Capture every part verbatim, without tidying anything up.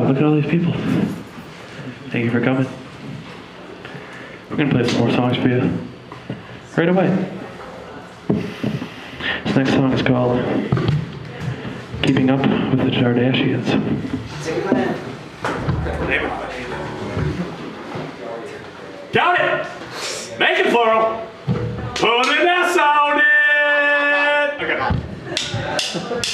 wow, look at all these people. Thank you for coming. We're going to play some more songs for you right away. This next song is called Keeping Up with the Kardashians. Count it! Make it plural! Put an S on it! Okay.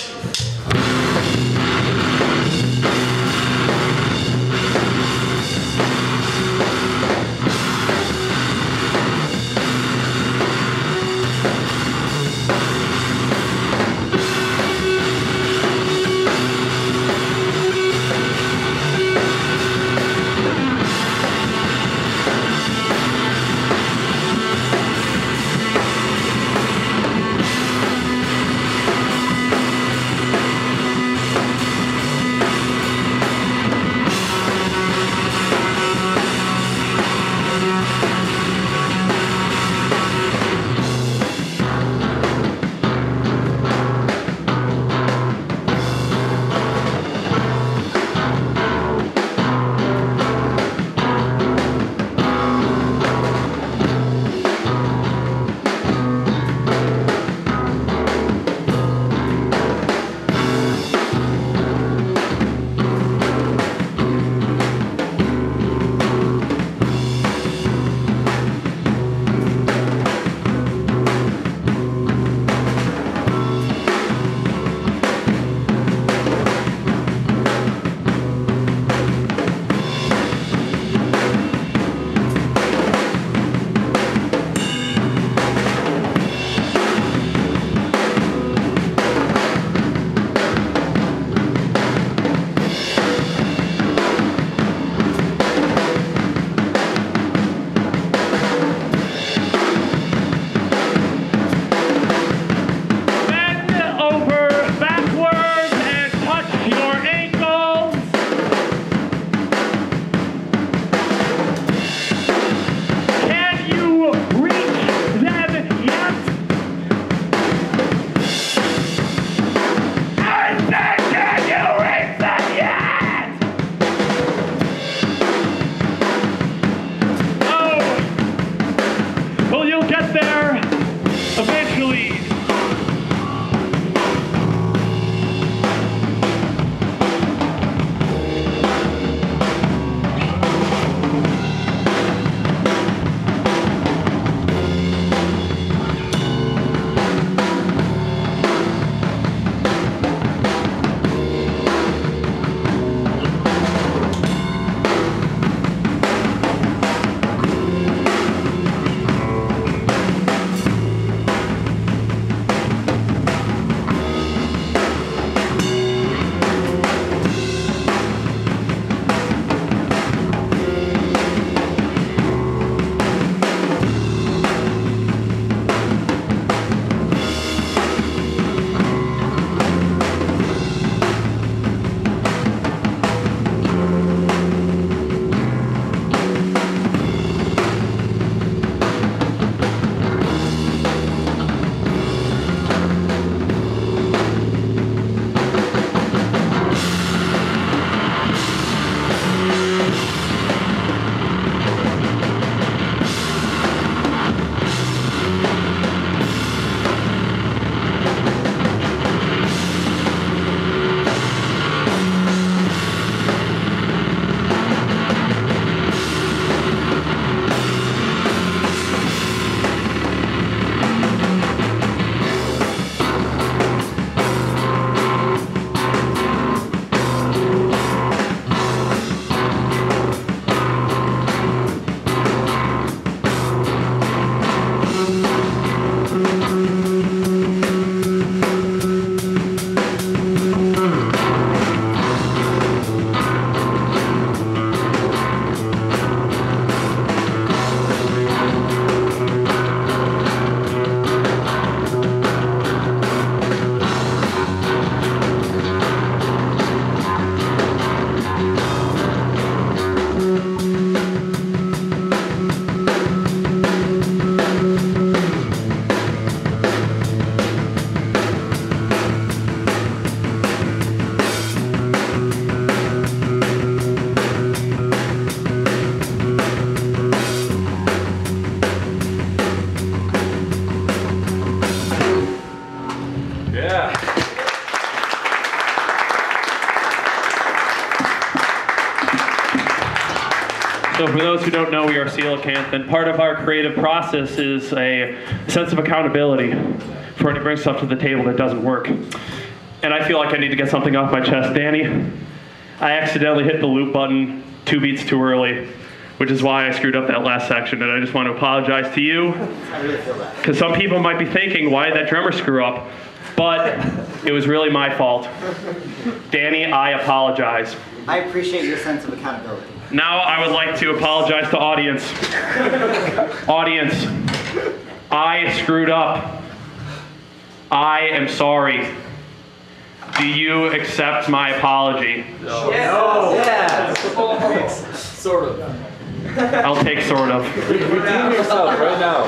don't know, we are Coelacanth, and part of our creative process is a sense of accountability for when you bring stuff to the table that doesn't work. And I feel like I need to get something off my chest. Danny, I accidentally hit the loop button two beats too early, which is why I screwed up that last section, and I just want to apologize to you. I really feel that. Because some people might be thinking, why did that drummer screw up? But it was really my fault. Danny, I apologize. I appreciate your sense of accountability. Now I would like to apologize to audience. Audience, I screwed up. I am sorry. Do you accept my apology? No. Yes. Yes. Sort of. I'll take sort of. Redeem yourself right now.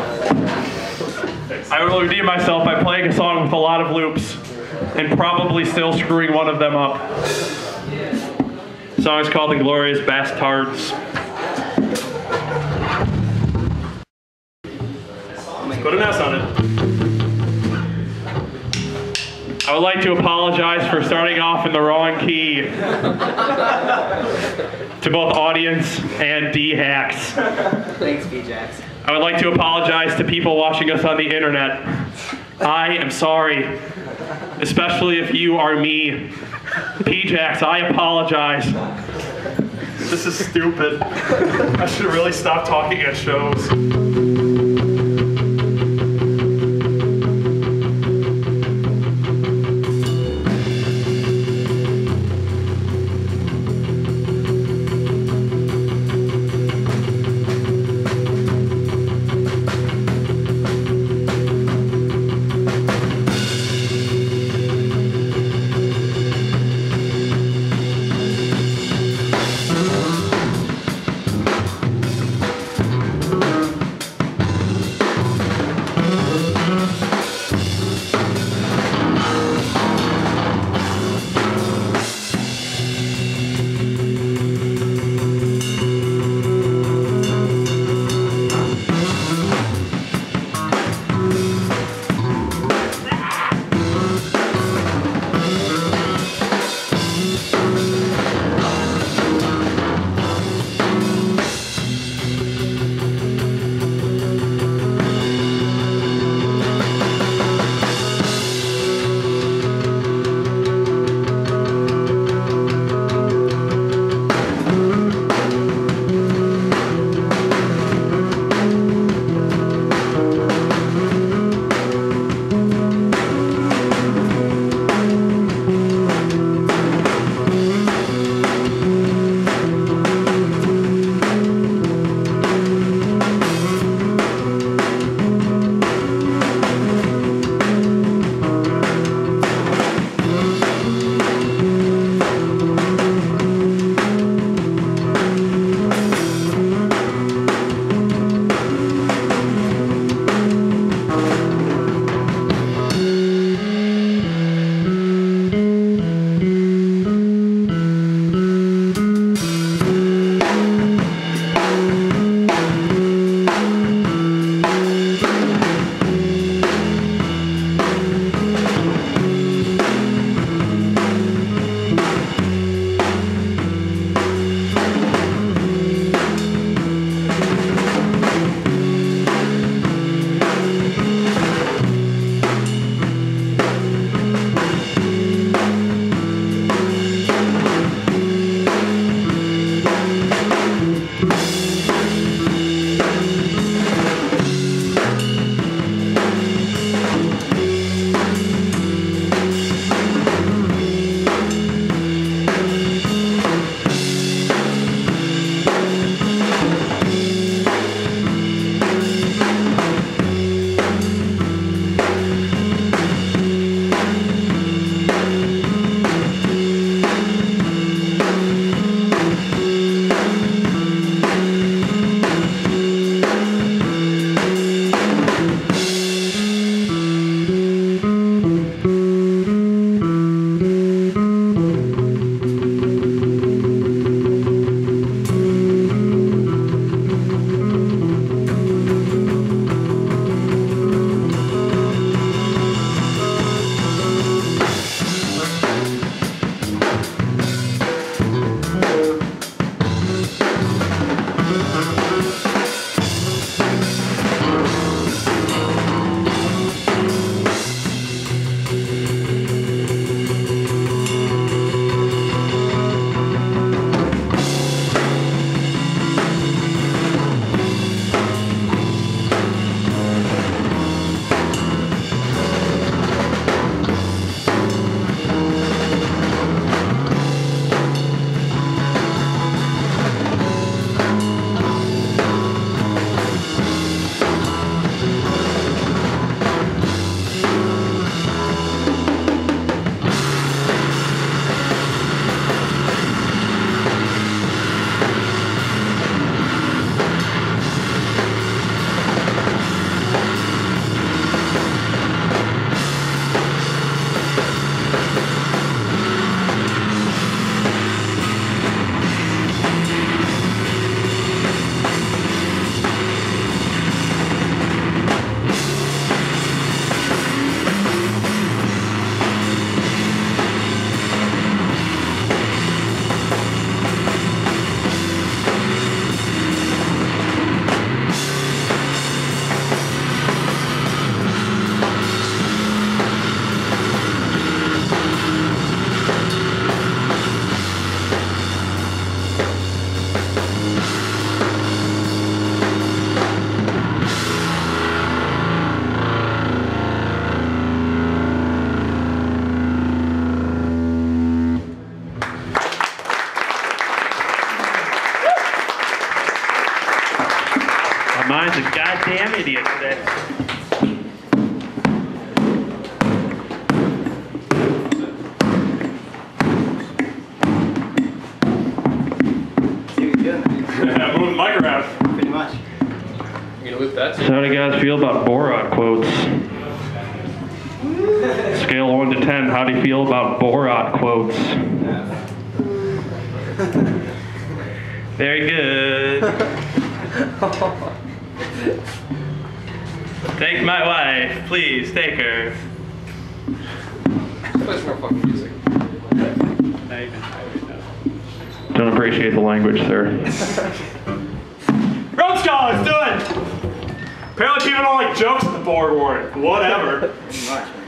I will redeem myself by playing a song with a lot of loops and probably still screwing one of them up. The song is called The Glorious Bastards. Put an S on it. I would like to apologize for starting off in the wrong key to both audience and D-hacks. Thanks, P-Jax. I would like to apologize to people watching us on the internet. I am sorry, especially if you are me. P-Jax, I apologize. This is stupid. I should really stop talking at shows. My mind's a goddamn idiot today. See what you're doing there. Yeah, moving the mic around. Pretty much. You gonna whip that? So how do you guys feel about Borat quotes? Scale of one to ten, how do you feel about Borat quotes? Very good. Take my wife, please, take her. Play some more fucking music. Don't appreciate the language, sir. Road Scholars, do it! Apparently people don't like jokes at the Borg War. Whatever. Pretty much, man.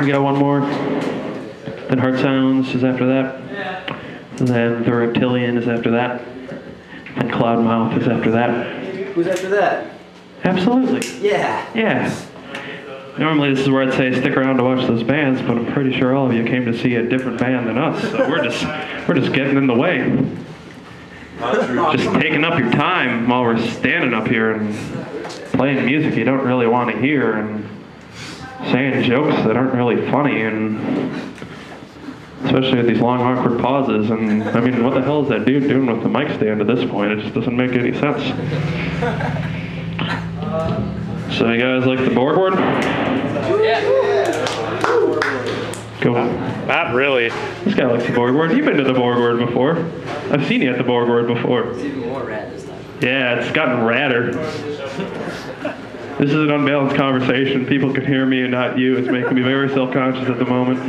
got one more. Then Heartsounds is after that. And then the Reptilian is after that. And Cloudmouth is after that. Who's after that? Absolutely. Yeah. Yeah. Normally this is where I'd say stick around to watch those bands, but I'm pretty sure all of you came to see a different band than us, so we're just we're just getting in the way. Just taking up your time while we're standing up here and playing music you don't really want to hear and saying jokes that aren't really funny, and especially with these long awkward pauses. And I mean, what the hell is that dude doing with the mic stand at this point? It just doesn't make any sense. So you guys like the Borg word? Yeah. Go. Not really. This guy likes the Borg word. You've been to the Borg word before. I've seen you at the Borg word before. It's even more rad this time. Yeah, it's gotten radder. This is an unbalanced conversation. People can hear me and not you. It's making me very self-conscious at the moment.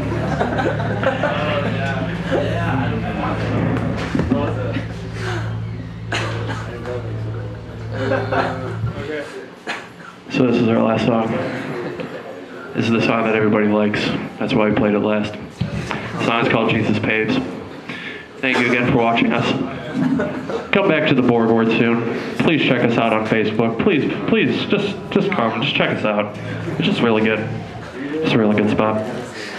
So this is our last song. This is the song that everybody likes. That's why we played it last. The song is called Jesus Paves. Thank you again for watching us. Come back to the Borg word soon. Please check us out on Facebook. Please, please, just just come. Just check us out. It's just really good. It's a really good spot.